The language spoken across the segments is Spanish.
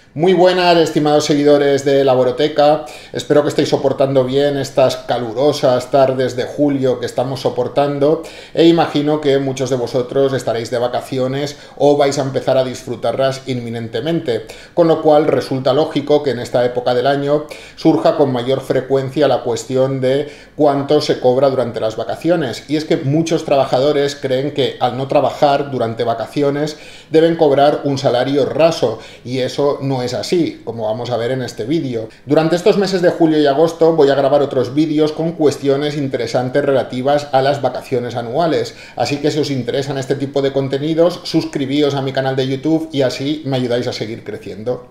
Muy buenas, estimados seguidores de Laboroteca. Espero que estéis soportando bien estas calurosas tardes de julio que estamos soportando e imagino que muchos de vosotros estaréis de vacaciones o vais a empezar a disfrutarlas inminentemente, con lo cual resulta lógico que en esta época del año surja con mayor frecuencia la cuestión de cuánto se cobra durante las vacaciones. Y es que muchos trabajadores creen que al no trabajar durante vacaciones deben cobrar un salario raso y eso no es así, como vamos a ver en este vídeo. Durante estos meses de julio y agosto voy a grabar otros vídeos con cuestiones interesantes relativas a las vacaciones anuales, así que si os interesan este tipo de contenidos, suscribíos a mi canal de YouTube y así me ayudáis a seguir creciendo.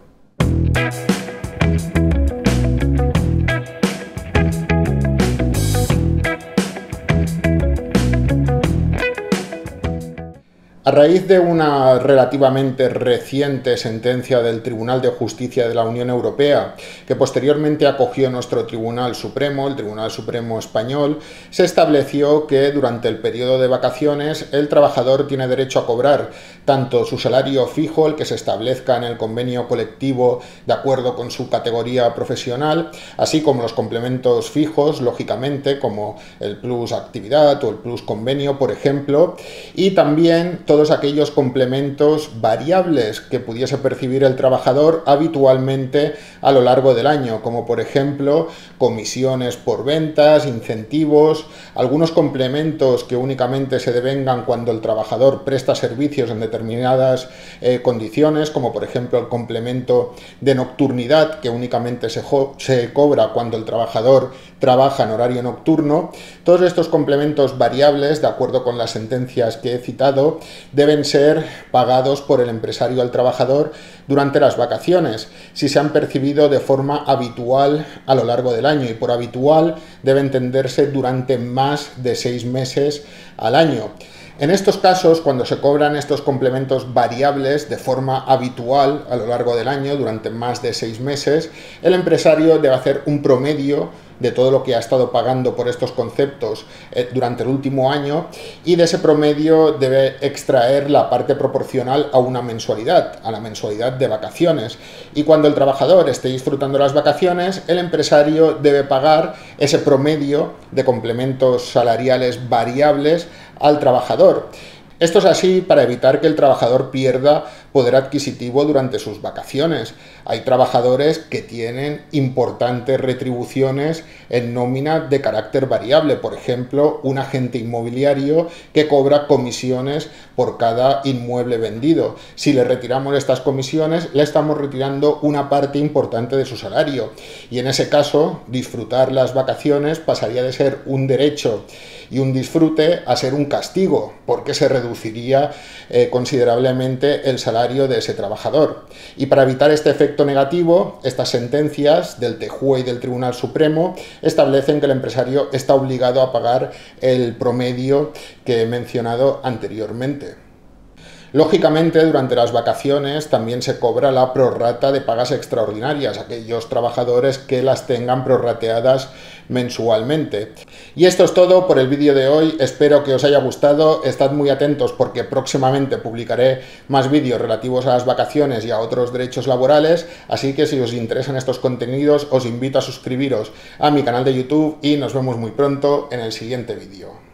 A raíz de una relativamente reciente sentencia del Tribunal de Justicia de la Unión Europea, que posteriormente acogió nuestro Tribunal Supremo, el Tribunal Supremo Español, se estableció que durante el periodo de vacaciones el trabajador tiene derecho a cobrar tanto su salario fijo, el que se establezca en el convenio colectivo de acuerdo con su categoría profesional, así como los complementos fijos, lógicamente, como el plus actividad o el plus convenio, por ejemplo, y también todos aquellos complementos variables que pudiese percibir el trabajador habitualmente a lo largo del año, como por ejemplo comisiones por ventas, incentivos, algunos complementos que únicamente se devengan cuando el trabajador presta servicios en determinadas condiciones, como por ejemplo el complemento de nocturnidad que únicamente se cobra cuando el trabajador trabaja en horario nocturno. Todos estos complementos variables, de acuerdo con las sentencias que he citado, deben ser pagados por el empresario al trabajador durante las vacaciones, si se han percibido de forma habitual a lo largo del año, y por habitual debe entenderse durante más de 6 meses al año. En estos casos, cuando se cobran estos complementos variables de forma habitual a lo largo del año, durante más de 6 meses, el empresario debe hacer un promedio de todo lo que ha estado pagando por estos conceptos durante el último año, y de ese promedio debe extraer la parte proporcional a una mensualidad, a la mensualidad de vacaciones. Y cuando el trabajador esté disfrutando las vacaciones, el empresario debe pagar ese promedio de complementos salariales variables al trabajador. Esto es así para evitar que el trabajador pierda poder adquisitivo durante sus vacaciones. Hay trabajadores que tienen importantes retribuciones en nómina de carácter variable, por ejemplo, un agente inmobiliario que cobra comisiones por cada inmueble vendido. Si le retiramos estas comisiones, le estamos retirando una parte importante de su salario, y en ese caso, disfrutar las vacaciones pasaría de ser un derecho y un disfrute a ser un castigo, porque se reduciría considerablemente el salario de ese trabajador. Y para evitar este efecto negativo, estas sentencias del TJUE y del Tribunal Supremo establecen que el empresario está obligado a pagar el promedio que he mencionado anteriormente. Lógicamente, durante las vacaciones también se cobra la prorrata de pagas extraordinarias, aquellos trabajadores que las tengan prorrateadas mensualmente. Y esto es todo por el vídeo de hoy. Espero que os haya gustado. Estad muy atentos porque próximamente publicaré más vídeos relativos a las vacaciones y a otros derechos laborales, así que si os interesan estos contenidos os invito a suscribiros a mi canal de YouTube y nos vemos muy pronto en el siguiente vídeo.